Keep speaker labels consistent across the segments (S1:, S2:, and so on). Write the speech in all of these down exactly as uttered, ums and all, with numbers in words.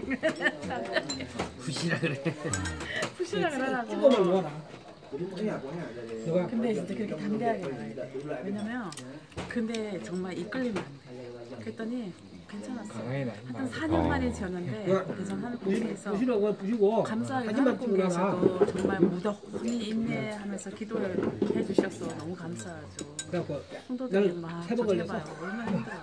S1: 푸시라 그래.
S2: 푸시라 그러라고.
S3: 찍어만 놓아라.
S2: 근데 진짜 그렇게 담대하게 나와야 돼. 왜냐면 근데 정말 이끌리면 안 돼. 그랬더니 괜찮았어. 하여튼 사 년 만에 지었는데 대전 하늘공대에서
S3: 부시라고 부시고
S2: 감사하게 하늘공대에서도 정말 무더니 인내하면서 기도를 해주셔서 너무 감사하죠.
S3: 그래갖고
S2: 성도들이 막
S3: 세번 걸렸어.
S2: 해봐요. 얼마나 힘들어요.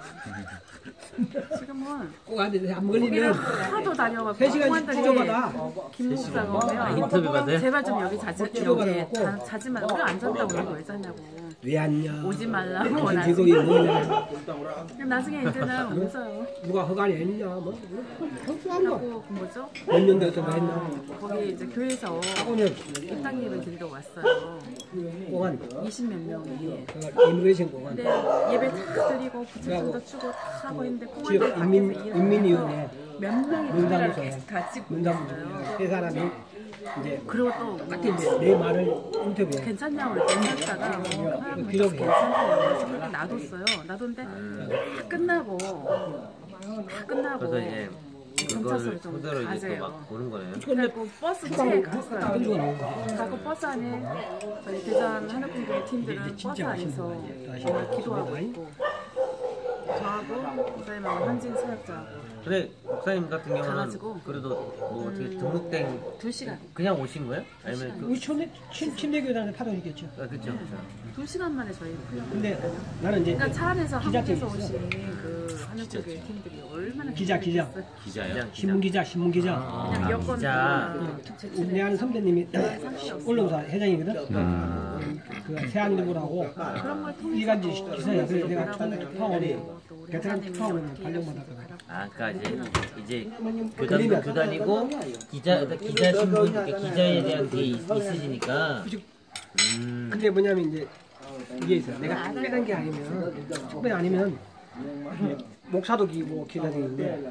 S2: 지금은
S3: 꼭 안 돼. 안
S2: 거기를
S3: 걸리면
S2: 하도 다녀갖고
S3: 세 시간씩
S2: 공무원들이
S3: 추적하다.
S2: 김 목사가
S1: 아,
S2: 오면
S1: 인터뷰 받아요?
S2: 제발 좀 여기 자지 여기
S3: 추적하다고.
S2: 자- 자지 말고 우리 안 잔다고 그러고 왜 자냐고
S3: 왜 왔냐?
S2: 오지 말라고
S3: 무슨
S2: 나중에
S3: 직업이 뭐냐?
S2: 나중에 이제는 웃어요.
S3: 누가 허가를 했냐? 뭐 평소한 거.
S2: 하고 그 뭐죠?
S3: 몇 년 됐다고 했나?
S2: 거기 이제 교회에서
S3: 오늘
S2: 입당립을 드리러 왔어요.
S3: 공안
S2: 이십 몇 명이.
S3: 그 이미그레이션 공안.
S2: 근데 예배 다 드리고 부채춤도 추고 다 하고 있는데
S3: 지역
S2: 공원들
S3: 인민
S2: 밖에서 일하는
S3: 인민위원회
S2: 몇 명이
S3: 문담소.
S2: 카메라를 계속 다 찍고
S3: 문담
S2: 있어요.
S3: 세 사람이 이제
S2: 그리고 또
S3: 딱 이제 내 말을 인터뷰해.
S2: 괜찮냐고 그랬더니 했다가 뭐 하면
S3: 기록해.
S2: 괜찮대요. 그래서 그렇게 놔뒀어요. 놔뒀는데 다 끝나고 다 끝나고
S1: 그래서 이제 그거를
S2: 경찰서를 좀
S1: 토대로 이제
S2: 가세요.
S1: 또막 보는 거네요.
S2: 그래갖고 버스차에 갔어요.
S3: 끈주가 나온 거야.
S2: 가고 버스 안에 저희 대전 하늘공대 팀들은 버스 안에서 정말 기도하고 있고 저하고 목사님하고 현진 사역자하고
S1: 근데 목사님 같은 경우는
S2: 가가지고.
S1: 그래도 뭐 어떻게 등록된
S2: 두 시간
S1: 그냥 오신 거예요? 아니면 그
S3: 우리 촌에 침대교단에 파동이겠죠.
S1: 아, 그쵸 그쵸.
S2: 두 시간 만에 저희 풀렸어요.
S3: 근데 나는 이제
S2: 그러니까 차 안에서
S3: 기자증이
S2: 한국에서
S3: 있어.
S2: 오신 그 하늘공대 팀들이 얼마나
S3: 기자, 기자.
S2: 기다렸겠어요.
S1: 기자요?
S3: 신문 기자, 신문 기자.
S1: 아,
S2: 그냥 여권
S1: 기자.
S3: 우리 아는 선배님이 언론사 회장이거든.
S4: 음.
S3: 그 세안대구라고
S2: 그런 걸 통해서
S3: 이간지 기사야. 그래서 내가 총특파원이 베테랑 특파원을 발령받았거든.
S1: 아, 그러니까 이제 이제 교단
S3: 걸리면.
S1: 교단이고 기자 기자 신분 그러니까 기자에 대한 게 있, 있으시니까. 음.
S3: 근데 뭐냐면 이제 이게 있어요. 내가 특별한 게 아니면 특별히 아니면 이게 목사도 기고 기자들인데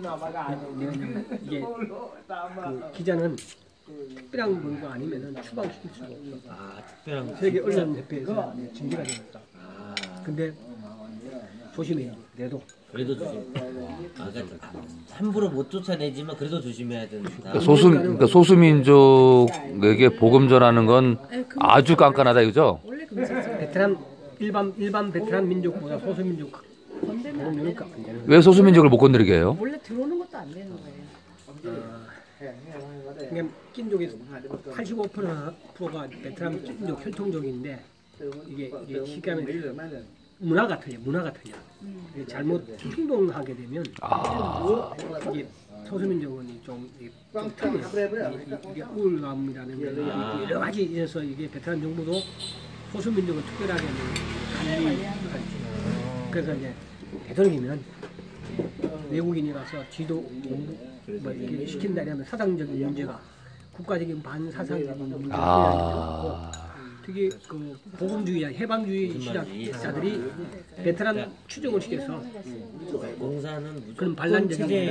S3: 이게 그 기자는 특별한 뭔가 아니면은 추방시킬 수가 없어.
S1: 아, 특별한
S3: 세계 언론 협회에서 징계가 되었다.
S1: 아,
S3: 근데 조심해요. 내도
S1: 그래도 조심. 아, 그러니까 함부로 못 쫓아내지만 그래도 조심해야 된다.
S4: 그러니까 소수 그러니까 소수민족에게 복음 전하는 건 아주 깐깐하다 이거죠?
S2: 원래 금지죠.
S3: 베트남 일반 일반 베트남 민족보다 소수 민족
S2: 건들면 안 되는 거예요.
S4: 왜 소수민족을 못 건드리게 해요?
S2: 원래 들어오는 것도 안 되는 거예요.
S3: 그러니까 낀족이 팔십오 퍼센트가 베트남 낀족 혈통족인데 이게 이게 시가면 문화가 틀려 문화가 틀려. 이게 잘못 충동하게 되면
S4: 아.
S3: 이게 소수민족은 좀 이게 좀 틀려. 이게, 이게 우울감이라는 게 여러 가지 있어서 이게 베트남 정부도 소수민족을 특별하게 관리하죠. 그래서 이제 대통령이면 외국인이라서 지도 공부 뭐 이렇게 시킨다 이러면 사상적인 문제가 국가적인 반사상적인 문제가
S4: 아.
S3: 특히 그 복음주의, 해방주의 신학자들이 베테랑 추종을 시켜서
S1: 공사는 무조건
S3: 그런 반란적인
S1: 체제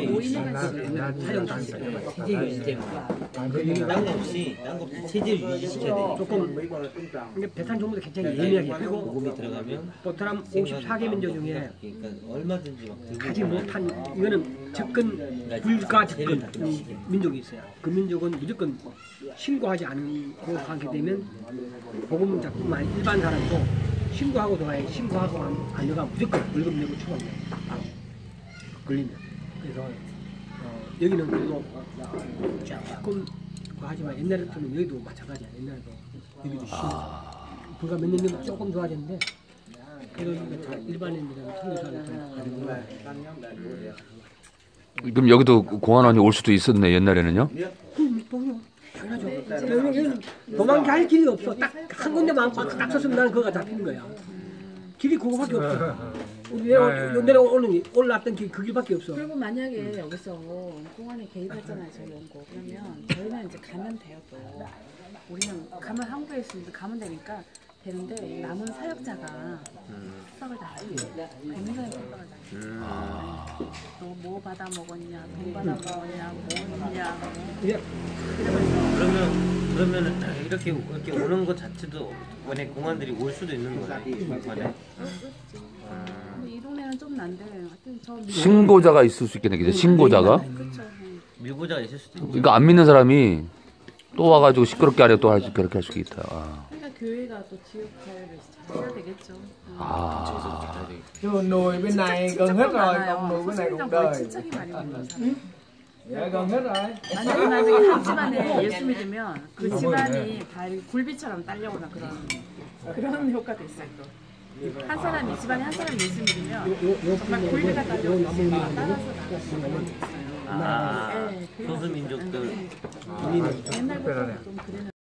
S3: 사용다
S1: 체제 유지 때문에 딴거 없이 딴거 없이 체제 유지시켜야 되니까
S3: 조금 이게 베트남 정부도 굉장히 예민하게 그리고
S1: 보험이 들어가면
S3: 베트남 오십사 개 민족 중에
S1: 그러니까 얼마든지 막 들고
S3: 가지 못한 이거는 접근 불가 접근 음, 민족이 있어요. 그 민족은 무조건 신고하지 않고 하게 되면 복음자뿐만 아니라 일반 사람도 신고하고 들어와야 신고하고 안, 안 들어가면 무조건 벌금 내고 추방돼요. 바로 걸리면. 그래서 어, 여기는 그래도 조금 그거 하지만 옛날에 좀 여기도 마찬가지야. 옛날에도 여기도 신고 불과 몇 년 전에 조금 좋아졌는데 그래도 이거 다 일반인들은 선교사를 좀 가지고
S4: 그럼 여기도 공안원이 올 수도 있었네 옛날에는요?
S3: 당연하죠. 여기는 도망갈 길이 없어. 딱 한 군데만 딱 섰으면 나는 거기가 잡히는 거야. 길이 그거밖에 없어. 내가 내가 오늘 올라왔던 길 그 길밖에 없어.
S2: 그리고 만약에 여기서 공안에 개입했잖아요, 저희 연구. 그러면 저희는 이제 가면 돼요, 또. 우리는 가면 한국에 있으면 가면 되니까 되는데 남은 사역자가 핍박을 당해요. 굉장히 핍박을 당해요. 너 뭐 받아 먹었냐, 돈 받아 먹었냐, 뭐 했냐.
S3: 예.
S1: 그러면 그러면 이렇게 이렇게 오는 것 자체도 만약 공안들이 올 수도 있는 거예요. 만약
S2: 근데 이 동네는 좀 난데 하여튼 저
S4: 신고자가 있을 수 있겠네, 그죠? 신고자가?
S2: 그렇죠.
S1: 밀고자가 있을 수도 있죠.
S4: 그러니까 안 믿는 사람이 또 와가지고 시끄럽게 하려 또 할수 그렇게 할 수 있다. 아.
S2: 그러니까 교회가 또 지역 사회를 잘 해야 되겠죠.
S4: 아.
S5: Chứ nuôi bên này gần hết rồi, còn nuôi bên này cũng đời.
S2: 친척이 많이 오는 사람.
S5: Dạ gần hết rồi.
S2: 만약에 만약에 한 집안에 예수 믿으면 그 집안이 다 굴비처럼 딸려오는 그런 그런 효과도 있어요. 또. 한 사람 이 집안에 한 사람 예수 믿으면 정말 굴비가 딸려오는 따라서 나가는 그런 게 있어요.
S1: 아,
S2: 네,
S1: 소수민족들
S2: 옛날부터 좀 그래요.